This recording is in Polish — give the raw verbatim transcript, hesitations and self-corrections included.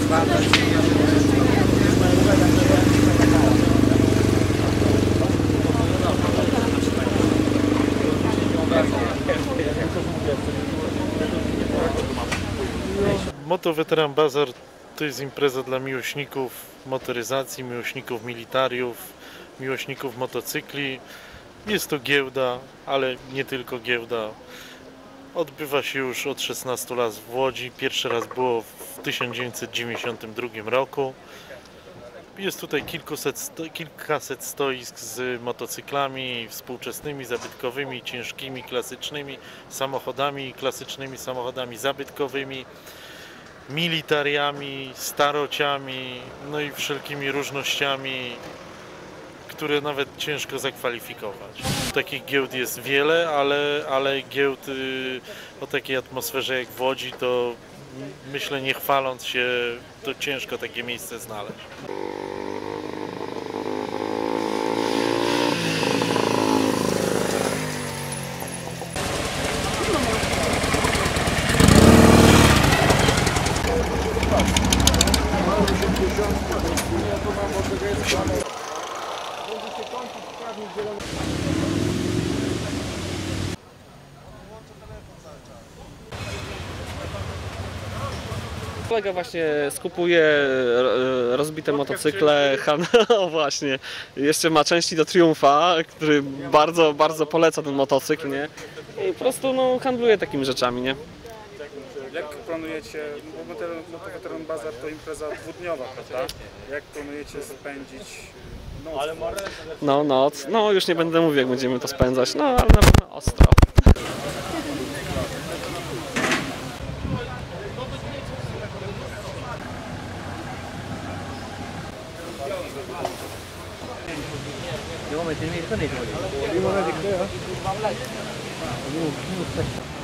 Moto Weteran Bazar to jest impreza dla miłośników motoryzacji, miłośników militariów, miłośników motocykli. Jest to giełda, ale nie tylko giełda. Odbywa się już od szesnastu lat w Łodzi. Pierwszy raz było w tysiąc dziewięćset dziewięćdziesiątym drugim roku. Jest tutaj kilkuset sto, kilkaset stoisk z motocyklami współczesnymi, zabytkowymi, ciężkimi, klasycznymi samochodami, klasycznymi samochodami zabytkowymi, militariami, starociami, no i wszelkimi różnościami, które nawet ciężko zakwalifikować. Takich giełd jest wiele, ale, ale giełd y, o takiej atmosferze jak w Łodzi, to myślę, nie chwaląc się, to ciężko takie miejsce znaleźć. Kolega właśnie skupuje rozbite motocykle, no właśnie, jeszcze ma części do Triumfa, który bardzo, bardzo poleca ten motocykl, nie? I po prostu no, handluje takimi rzeczami, nie? Jak planujecie, bo Moto Weteran Bazar to impreza dwudniowa, prawda? Jak planujecie spędzić noc? No noc, no już nie będę mówił, jak będziemy to spędzać, no ale na pewno ostro. Devam edelim, yeter neydi? Limona dikkat ya.